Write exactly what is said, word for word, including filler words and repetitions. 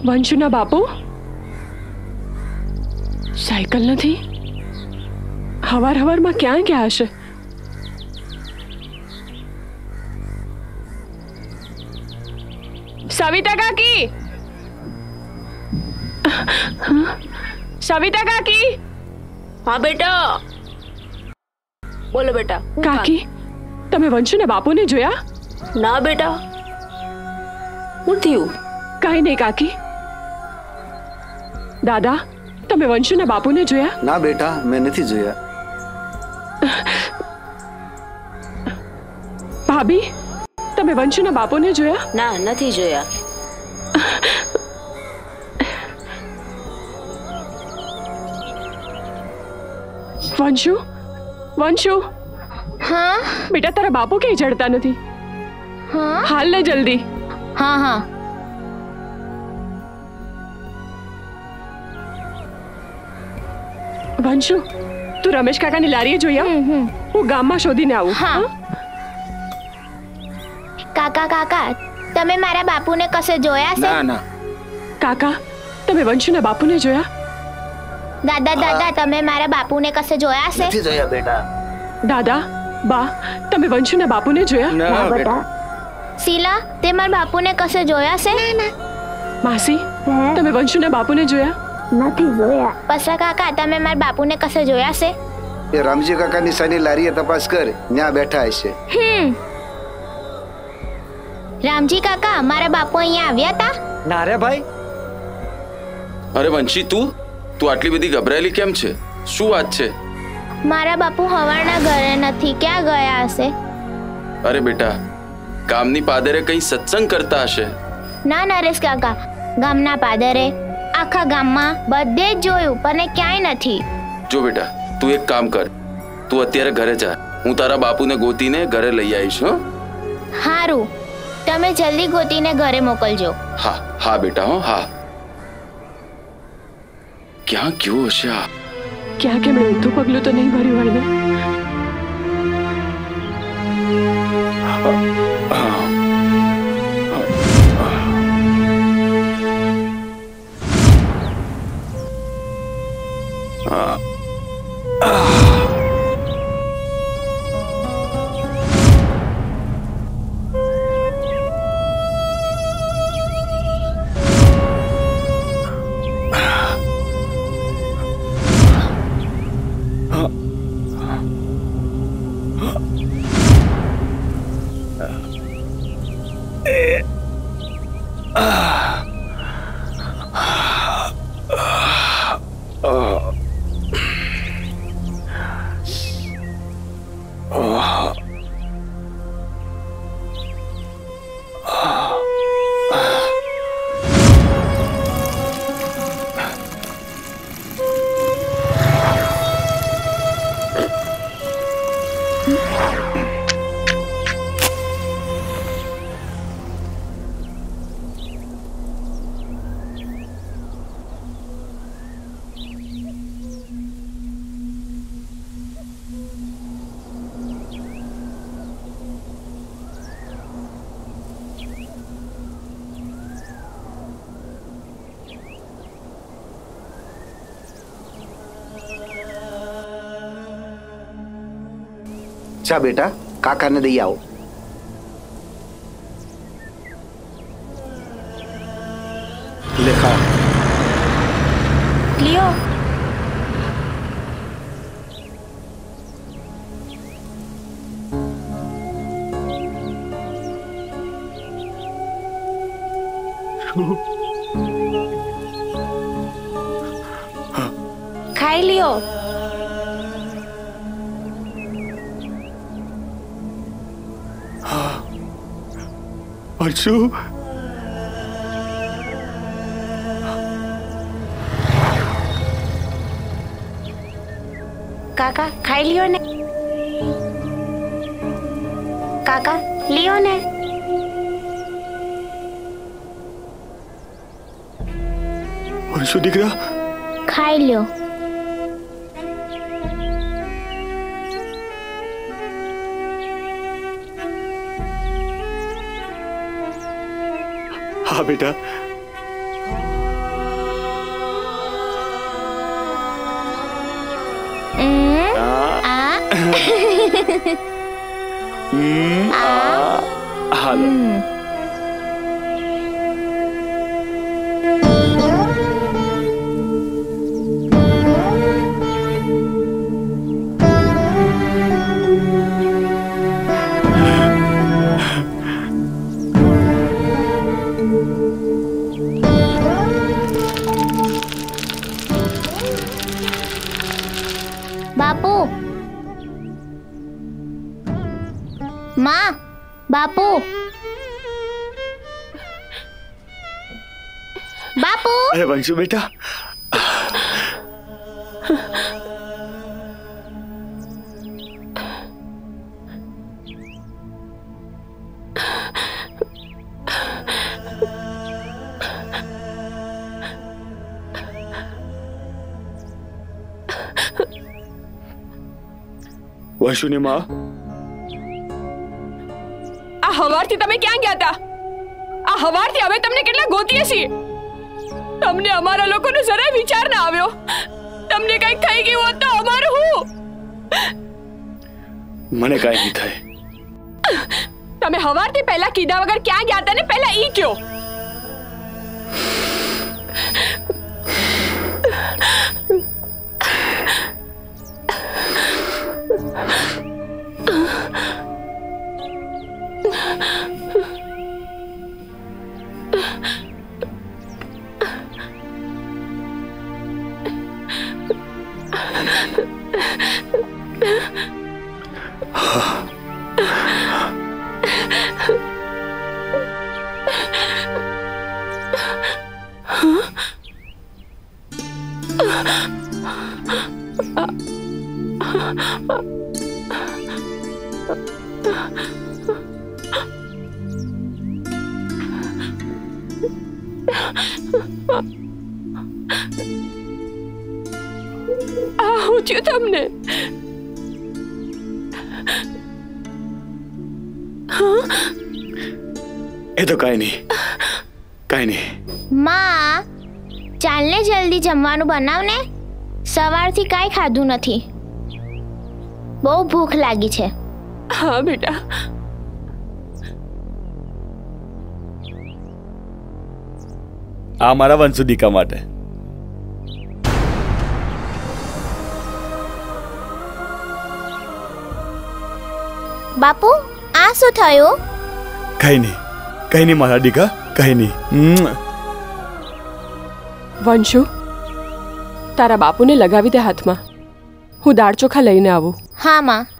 વંશુના બાપુ cycle નથી. હવાર હવારમાં ક્યાં ગયા હશે? સવિતા કાકી, સવિતા કાકી. હા બેટા, બોલો બેટા. કાકી, તમે વંશુના બાપુને જોયા? ના બેટા, શું થયું? કઈ નહીં કાકી. દાદા, તમે વંશુના બાપુને જોયા? ના બેટા, મેં નથી જોયા. ભાભી, તમે વંશુના બાપુને જોયા? ના, નથી જોયા. વંશુ, વંશુ. हाँ बेटा तारा बापू कहीं चढ़ता नहीं. हाँ हाल ले जल्दी. हाँ हाँ वंशु, तू रमेश काका ने लारीए जोया? वो गाम में शोधी ने आऊं. हाँ काका काका तमे मारा बापू ने कसे जोया से? ना ना काका, तमे वंशु ने बापू ने जोया? दादा दादा तमे मारा बापू ने कसे जोया से? નથી જોયા બેટા. दादा बा, तमे वंशु ने बापू ने जोया? ના બેટા. शीला ते मारा बापू ने कसे जोया से? ना ना मासी, तमे वंशु ने बापू ने जोया? નથી જોયા. પસા કાકા તમે મારા બાપુને કસે જોયા છે? એ રામજી કાકાની સાની લારીએ તપાસ કર, ત્યાં બેઠા હશે. હમ રામજી કાકા મારા બાપુ અહીંયા આવ્યા હતા? ના રે ભાઈ. અરે વંશી, તું તું આટલી બધી ગભરાયેલી કેમ છે? શું વાત છે? મારા બાપુ હવારના ઘરે નથી, ક્યાં ગયા હશે? અરે બેટા, ગામની પાદરે કઈ સત્સંગ કરતા હશે. ના નરેશ કાકા, ગામના પાદરે આખા ગામમાં બધે જ જોયું પણ ક્યાંય નથી. જો બેટા, તું એક કામ કર, તું અત્યારે ઘરે જા, હું તારા બાપુને ગોતીને ઘરે લઈ આવીશ. હો હારું, તમે જલ્દી ગોતીને ઘરે મોકલજો. હા હા બેટા. હો હા. ક્યાં ગયો હશે આ? क्या के मैं ऊँधू पगलू तो नहीं भरी हुई ने? જા બેટા, કાકાને દઈ આવો. લેખા લિયો. ખાઈ લિયો. વંશુ, કાકા ખાઈ લિયો ને. કાકા લિયો ને. વંશુ દીકરા, ખાઈ લ્યો. હા બેટા. હમ, આ, હાલો. બાપુ, માં, બાપુ, બાપુ. અરે વંશુ બેટા, વંશુની માં, આ હવારથી તમે ક્યાં ગયા હતા? આ હવારથી અમે તમને કેટલા ગોતીએ છીએ. તમને અમારા લોકોનો જરાય વિચાર ના આવ્યો. તમને કઈક થઈ ગયું હોત તો અમારું હું? મને કાંઈ નહીં થાય. તમે હવારથી પહેલા કીધા વગર ક્યાં ગયા હતા ને પહેલા ઈ કયો. આ હું છું તમને. એ તો કાંઈ નહીં, કાંઈ નહીં. માં, ચાલને જલ્દી જમવાનું બનાવ ને. સવારથી કાંઈ ખાધું નથી. બહુ ભૂખ લાગી છે. હા બેટા. આ મારા વંશુ દીકા માટે. બાપુ, આ શું થયું? કઈ નહીં, કઈ નહીં મારા દીકા, કઈ નહીં. વંશુ, તારા બાપુને લગાવી દે હાથમાં. હું દાળ ચોખા લઈને આવું. હા માં.